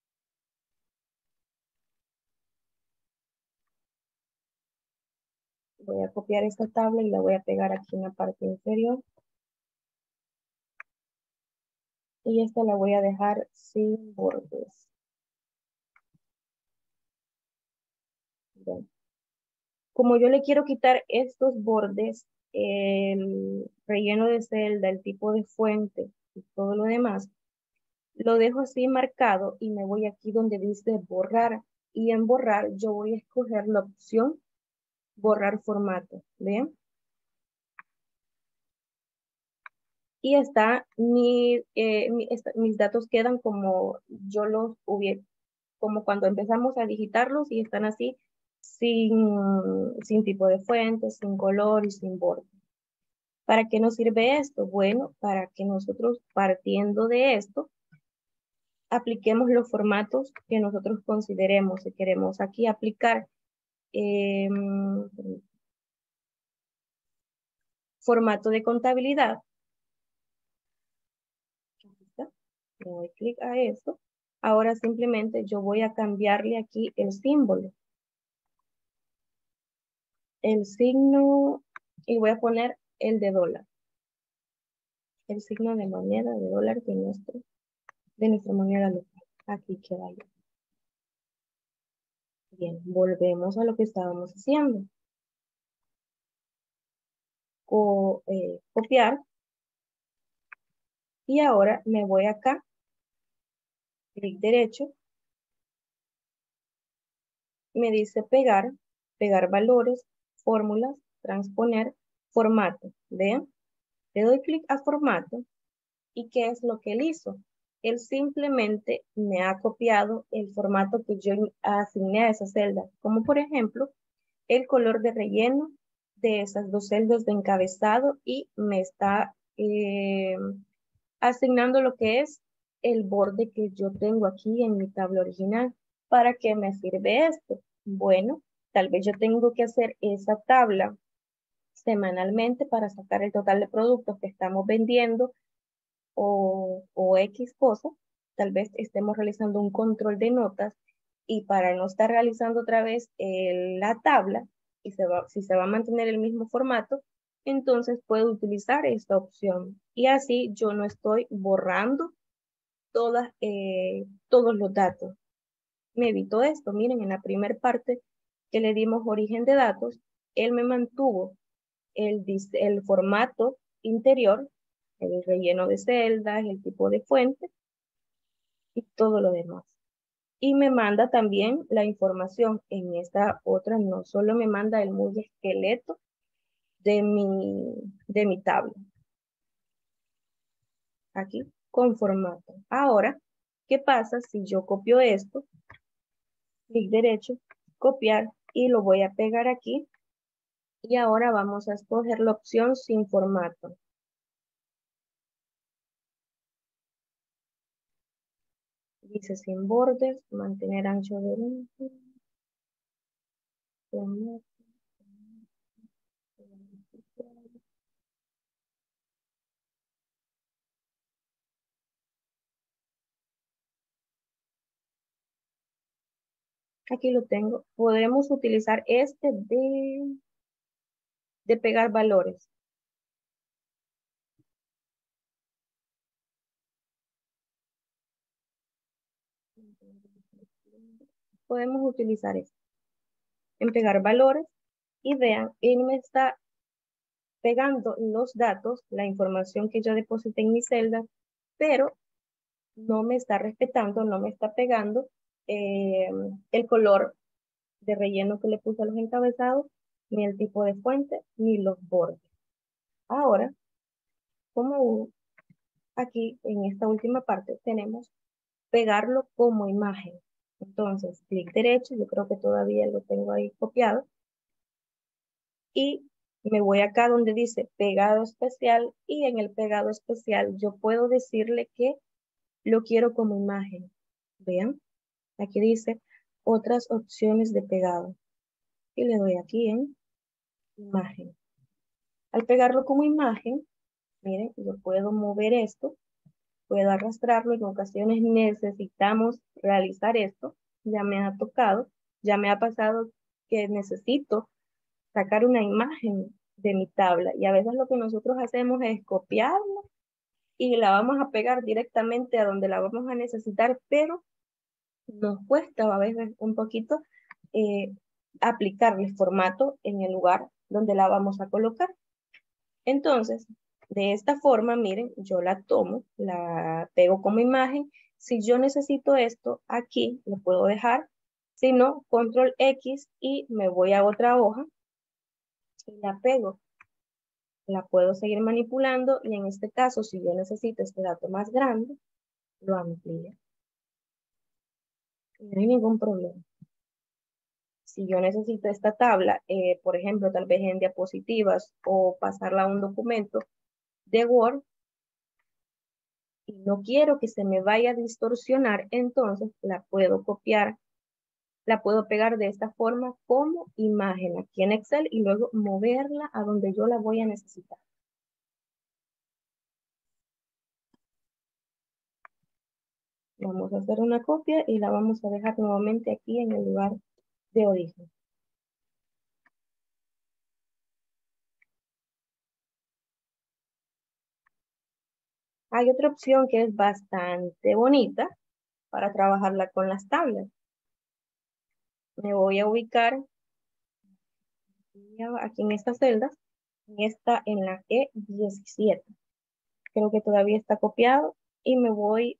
Voy a copiar esta tabla y la voy a pegar aquí en la parte inferior. Y esta la voy a dejar sin bordes. Bien. Como yo le quiero quitar estos bordes, el relleno de celda, el tipo de fuente y todo lo demás, lo dejo así marcado y me voy aquí donde dice borrar. Y en borrar yo voy a escoger la opción borrar formato. ¿Ven? Y está, mi, eh, mi, está, mis datos quedan como yo los hubiera, como cuando empezamos a digitarlos y están así sin, sin tipo de fuente, sin color y sin borde. ¿Para qué nos sirve esto? Bueno, para que nosotros partiendo de esto, apliquemos los formatos que nosotros consideremos. Si queremos aquí aplicar eh, formato de contabilidad, le doy clic a esto. Ahora simplemente yo voy a cambiarle aquí el símbolo. el signo y voy a poner el de dólar. El signo de moneda de dólar de, nuestro, de nuestra moneda local. Aquí queda ya. Bien, volvemos a lo que estábamos haciendo. Co, eh, copiar. Y ahora me voy acá. Clic derecho. Me dice pegar, pegar valores, fórmulas, transponer, formato. ¿Vean? Le doy clic a formato. ¿Y qué es lo que él hizo? Él simplemente me ha copiado el formato que yo asigné a esa celda. Como por ejemplo, el color de relleno de esas dos celdas de encabezado y me está eh, asignando lo que es el borde que yo tengo aquí en mi tabla original. ¿Para qué me sirve esto? Bueno, tal vez yo tengo que hacer esa tabla semanalmente para sacar el total de productos que estamos vendiendo o, o X cosa. Tal vez estemos realizando un control de notas y para no estar realizando otra vez eh, la tabla, y se va, si se va a mantener el mismo formato, entonces puedo utilizar esta opción. Y así yo no estoy borrando todas, eh, todos los datos. Me evito esto. Miren, en la primera parte que le dimos origen de datos, él me mantuvo el, el formato interior, el relleno de celdas, el tipo de fuente y todo lo demás. Y me manda también la información. En esta otra no solo me manda el muy esqueleto de mi, de mi tabla. Aquí con formato. Ahora, ¿qué pasa si yo copio esto? Clic derecho, copiar y lo voy a pegar aquí. Y ahora vamos a escoger la opción sin formato. Dice sin bordes, mantener ancho de lente. Aquí lo tengo. Podemos utilizar este de, de pegar valores. Podemos utilizar este. En pegar valores. Y vean, él me está pegando los datos, la información que yo deposité en mi celda, pero no me está respetando, no me está pegando eh, el color de relleno que le puse a los encabezados, ni el tipo de fuente, ni los bordes. Ahora, como aquí en esta última parte tenemos pegarlo como imagen. Entonces, clic derecho, yo creo que todavía lo tengo ahí copiado. Y me voy acá donde dice pegado especial y en el pegado especial yo puedo decirle que lo quiero como imagen. Vean, aquí dice otras opciones de pegado. Y le doy aquí en imagen. Al pegarlo como imagen, miren, yo puedo mover esto, puedo arrastrarlo. En ocasiones necesitamos realizar esto. Ya me ha tocado, ya me ha pasado que necesito sacar una imagen de mi tabla. Y a veces lo que nosotros hacemos es copiarla y la vamos a pegar directamente a donde la vamos a necesitar, pero nos cuesta a veces un poquito eh, aplicarle formato en el lugar donde la vamos a colocar. Entonces, de esta forma, miren, yo la tomo, la pego como imagen. Si yo necesito esto, aquí lo puedo dejar. Si no, control X y me voy a otra hoja y la pego. La puedo seguir manipulando y en este caso, si yo necesito este dato más grande, lo amplío. No hay ningún problema. Si yo necesito esta tabla, eh, por ejemplo, tal vez en diapositivas o pasarla a un documento de Word, y no quiero que se me vaya a distorsionar, entonces la puedo copiar, la puedo pegar de esta forma como imagen aquí en Excel y luego moverla a donde yo la voy a necesitar. Vamos a hacer una copia y la vamos a dejar nuevamente aquí en el lugar de origen. Hay otra opción que es bastante bonita para trabajarla con las tablas. Me voy a ubicar aquí en estas celdas, en esta, en la E diecisiete. Creo que todavía está copiado y me voy,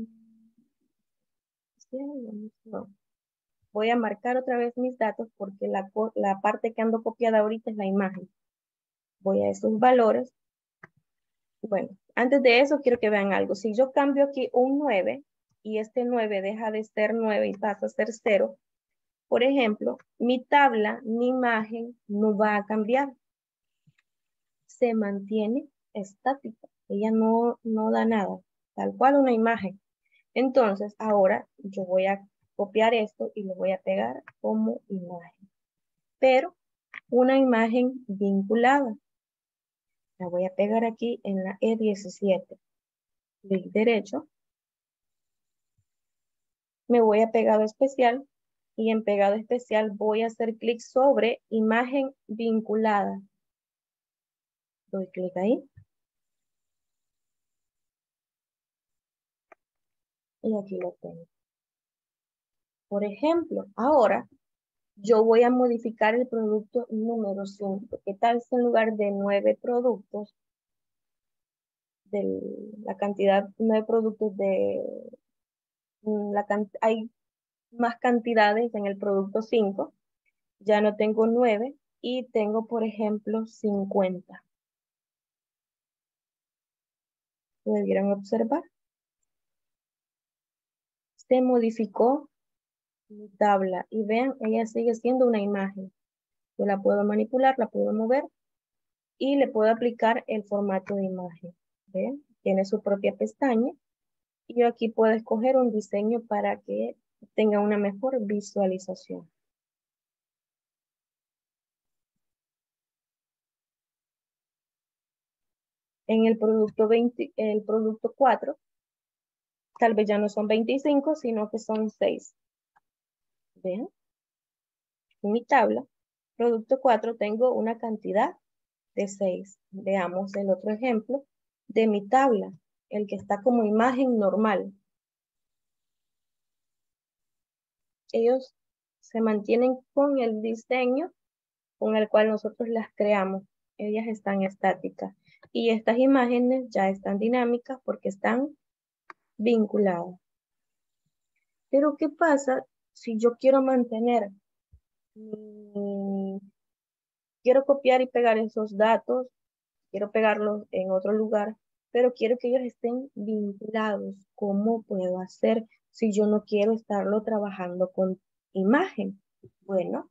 no, voy a marcar otra vez mis datos porque la, la parte que ando copiada ahorita es la imagen. Voy a esos valores. Bueno, antes de eso quiero que vean algo. Si yo cambio aquí un nueve y este nueve deja de ser nueve y pasa a ser cero, por ejemplo, mi tabla, mi imagen no va a cambiar. Se mantiene estática. Ella no, no da nada, tal cual una imagen. Entonces, ahora yo voy a copiar esto y lo voy a pegar como imagen. Pero una imagen vinculada. La voy a pegar aquí en la E diecisiete. Clic derecho. Me voy a pegado especial y en pegado especial voy a hacer clic sobre imagen vinculada. Doy clic ahí. Y aquí lo tengo. Por ejemplo, ahora yo voy a modificar el producto número cinco. ¿Qué tal si en lugar de nueve productos, de la cantidad, nueve productos de, la, hay más cantidades en el producto cinco, ya no tengo nueve y tengo, por ejemplo, cincuenta. ¿Pudieron observar? Se modificó mi tabla y vean, ella sigue siendo una imagen. Yo la puedo manipular, la puedo mover y le puedo aplicar el formato de imagen. ¿Ven? Tiene su propia pestaña y yo aquí puedo escoger un diseño para que tenga una mejor visualización. En el producto veinte, el producto cuatro, tal vez ya no son veinticinco, sino que son seis. ¿Ven? En mi tabla, producto cuatro, tengo una cantidad de seis. Veamos el otro ejemplo de mi tabla, el que está como imagen normal. Ellos se mantienen con el diseño con el cual nosotros las creamos. Ellas están estáticas. Y estas imágenes ya están dinámicas porque están vinculadas. Pero ¿qué pasa si yo quiero mantener, mi, quiero copiar y pegar esos datos, quiero pegarlos en otro lugar, pero quiero que ellos estén vinculados? ¿Cómo puedo hacer si yo no quiero estarlo trabajando con imagen? Bueno,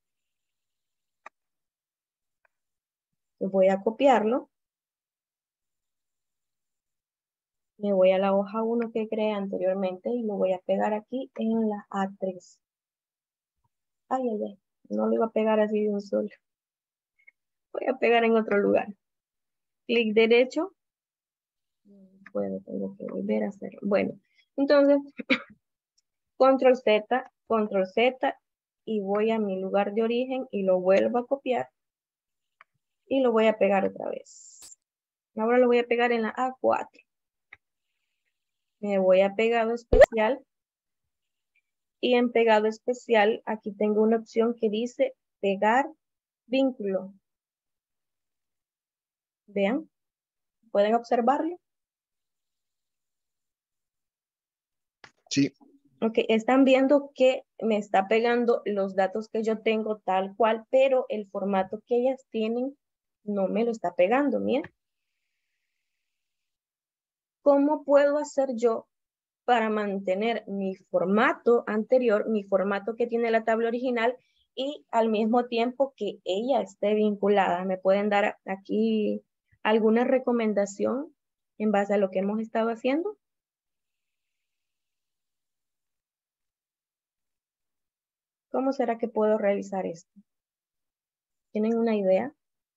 voy a copiarlo. Me voy a la hoja uno que creé anteriormente y lo voy a pegar aquí en la A tres. Ay, ay, ay. No lo iba a pegar así de un solo. Voy a pegar en otro lugar. Clic derecho. Bueno, tengo que volver a hacerlo. Bueno, entonces, control Z, control Z y voy a mi lugar de origen y lo vuelvo a copiar y lo voy a pegar otra vez. Ahora lo voy a pegar en la A cuatro. Me voy a pegado especial y en pegado especial aquí tengo una opción que dice pegar vínculo. Vean, ¿pueden observarlo? Sí. Ok, están viendo que me está pegando los datos que yo tengo tal cual, pero el formato que ellas tienen no me lo está pegando, miren. ¿Cómo puedo hacer yo para mantener mi formato anterior, mi formato que tiene la tabla original y al mismo tiempo que ella esté vinculada? ¿Me pueden dar aquí alguna recomendación en base a lo que hemos estado haciendo? ¿Cómo será que puedo realizar esto? ¿Tienen una idea?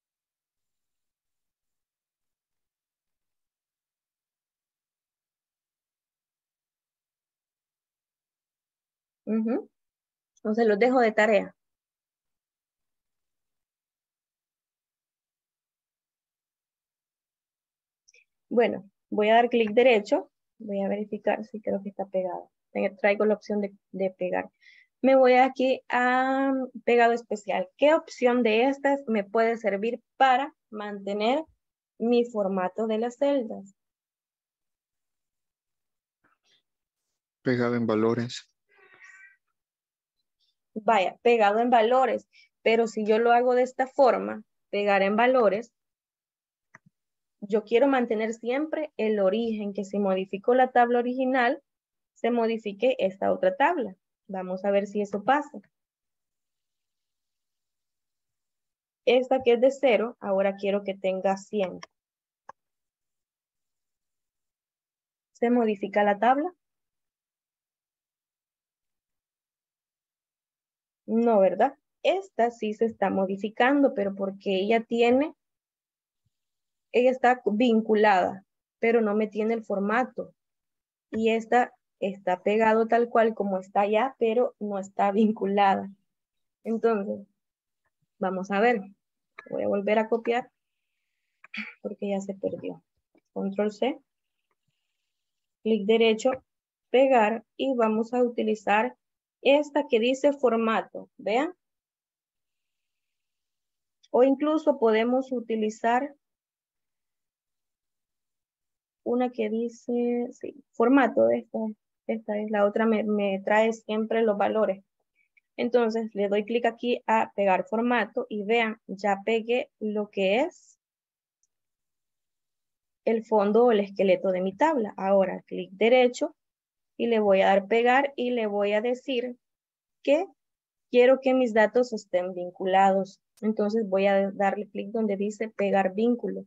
Uh-huh. Entonces los dejo de tarea. Bueno, Voy a dar clic derecho. Voy a verificar si creo que está pegado. Traigo la opción de, de pegar. Me voy aquí a pegado especial. ¿Qué opción de estas me puede servir para mantener mi formato de las celdas? Pegado en valores. Vaya, pegado en valores. Pero si yo lo hago de esta forma, pegar en valores, yo quiero mantener siempre el origen, que si modificó la tabla original, se modifique esta otra tabla. Vamos a ver si eso pasa. Esta que es de cero, ahora quiero que tenga cien. ¿Se modifica la tabla? No, ¿verdad? Esta sí se está modificando, pero porque ella tiene, ella está vinculada, pero no me tiene el formato. Y esta está pegado tal cual como está ya, pero no está vinculada. Entonces, vamos a ver. Voy a volver a copiar porque ya se perdió. Control C. Clic derecho, pegar y vamos a utilizar esta que dice formato. Vean. O incluso podemos utilizar una que dice, sí, formato. Esta, esta es la otra, me, me trae siempre los valores. Entonces le doy clic aquí a pegar formato y vean, ya pegué lo que es el fondo o el esqueleto de mi tabla. Ahora clic derecho y le voy a dar pegar y le voy a decir que quiero que mis datos estén vinculados. Entonces voy a darle clic donde dice pegar vínculo.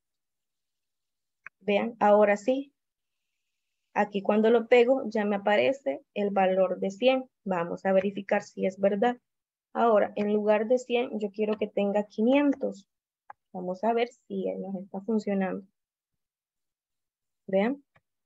Vean, ahora sí. Aquí cuando lo pego ya me aparece el valor de cien. Vamos a verificar si es verdad. Ahora, en lugar de cien, yo quiero que tenga quinientos. Vamos a ver si nos está funcionando. Vean.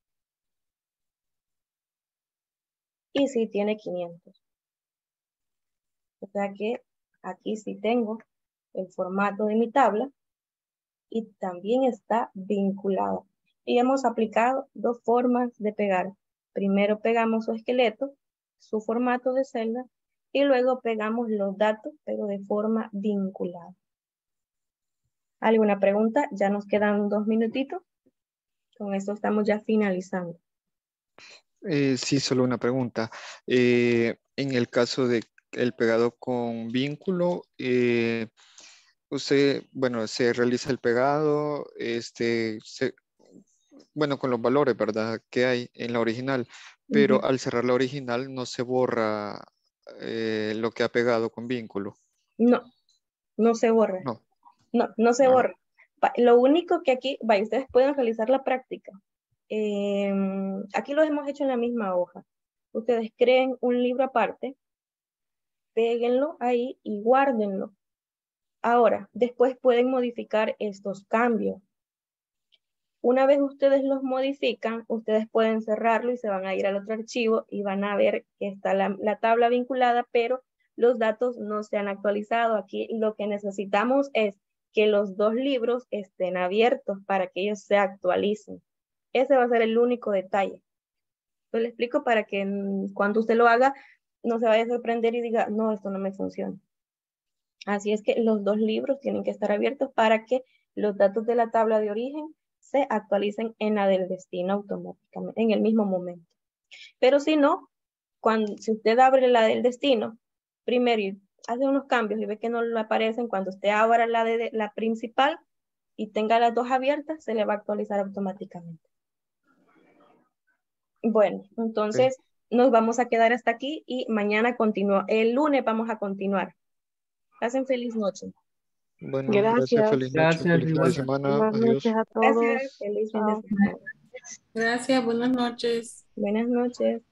Y sí tiene quinientos. O sea que aquí sí tengo el formato de mi tabla y también está vinculado. Y hemos aplicado dos formas de pegar. Primero pegamos su esqueleto, su formato de celda, y luego pegamos los datos, pero de forma vinculada. ¿Alguna pregunta? Ya nos quedan dos minutitos. Con esto estamos ya finalizando. Eh, sí, solo una pregunta. Eh, en el caso de el pegado con vínculo, eh, usted, bueno, se realiza el pegado, este, se- bueno, con los valores, ¿verdad? Que hay en la original, pero Ujú. al cerrar la original no se borra eh, lo que ha pegado con vínculo. No, no se borra. No. No, no se Ah, borra. Va, lo único que aquí, vaya, ustedes pueden realizar la práctica. Eh, aquí lo hemos hecho en la misma hoja. Ustedes creen un libro aparte, péguenlo ahí y guárdenlo. Ahora, después pueden modificar estos cambios. Una vez ustedes los modifican, ustedes pueden cerrarlo y se van a ir al otro archivo y van a ver que está la, la tabla vinculada, pero los datos no se han actualizado. Aquí lo que necesitamos es que los dos libros estén abiertos para que ellos se actualicen. Ese va a ser el único detalle. Yo le explico para que mm, cuando usted lo haga, no se vaya a sorprender y diga, no, esto no me funciona. Así es que los dos libros tienen que estar abiertos para que los datos de la tabla de origen se actualicen en la del destino automáticamente, en el mismo momento. Pero si no, cuando, si usted abre la del destino, primero y hace unos cambios y ve que no le aparecen, cuando usted abra la de, de la principal y tenga las dos abiertas, se le va a actualizar automáticamente. Bueno, entonces ok. nos vamos a quedar hasta aquí y mañana continúa. El lunes vamos a continuar. Pasen feliz noche. Bueno, gracias, Gracias. feliz noche, Gracias, feliz fin de igual. semana, Buenas noches adiós. a Gracias, todos. feliz fin de Chao. semana. Gracias, buenas noches. Buenas noches.